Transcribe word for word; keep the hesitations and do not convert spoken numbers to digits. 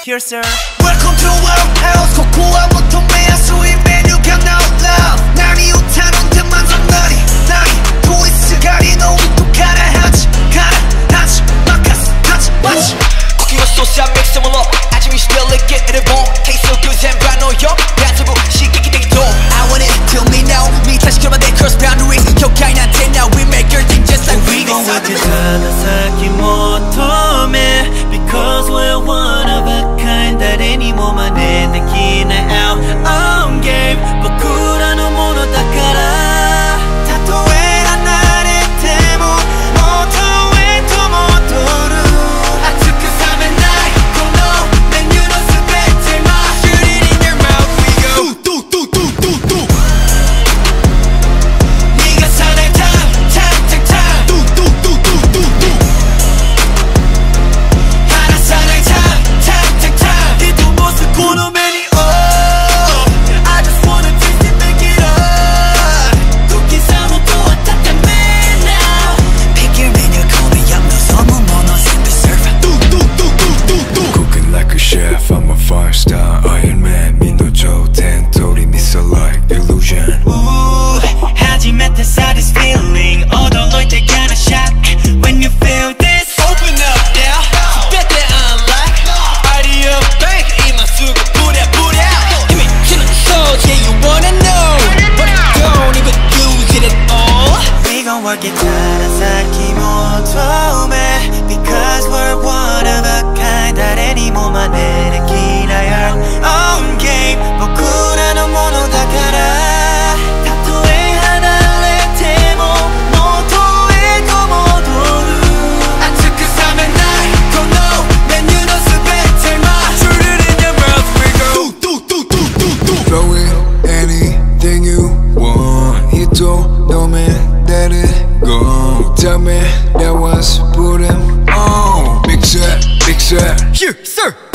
Here sir. Welcome to our house. 코코아부터 매야수의 메뉴가 나올라. 날이 웃다는 듯만 좀 너리 너리 트위스트 가리 너도 가라하지 가라하지 마카스 하지 마치 Cooking with sauce, I mix them all up. As you spill it, get it won't taste so good and brand new. Yo, that's a book. She kick it door. I want it, tell me now. Me touch come on that cross boundary. Yo, kind of ten now. We make your thing just like we gon' work it Tanasaki Motome, because we're one of a kind that any moment in the key now I'm game, bokura no mono dakara Tatoe ga narete mo moto e to motoru Atsuku samenai kono menu no subete ma Shoot it in your mouth, we go Do, do, do, do, do, do Niga sanai time, time, time, time Do, do, do, do, do, do Hana sanai time, time, time, time Dito mo sa kono menu oh I just wanna taste it, make it up Cookie samoto wa tatame now Pick your menu, call me up. No somo mono simple serve. Do, do, do, do, do, do Cooking like a chef, I'm a five-star Iron Man 민도조 텐토리 미소 like illusion Ooh, 하지만 the saddest feeling 얻어놓을 때 kind of shot When you feel this Open up now. Bet that unlock. Idea bank. 이만 쓰고 뿌려 뿌려. 힘이 주는 soul. Yeah, you wanna know, but you don't even use it at all. We gon' work it Tanasaki Motome, because we're one of a kind that any moment 내는 기나요 On game bokura no mono dakara 타투에 하나 내테모 모토에 또 모도루 아츠쿠 사면나이 kono menu no subete ma Shoot it in your mouth, we go Do, do, do, do, do, do Throw in anything you want Hito no man, let it go Tell me that was put him on Mix it, mix it Here, sir.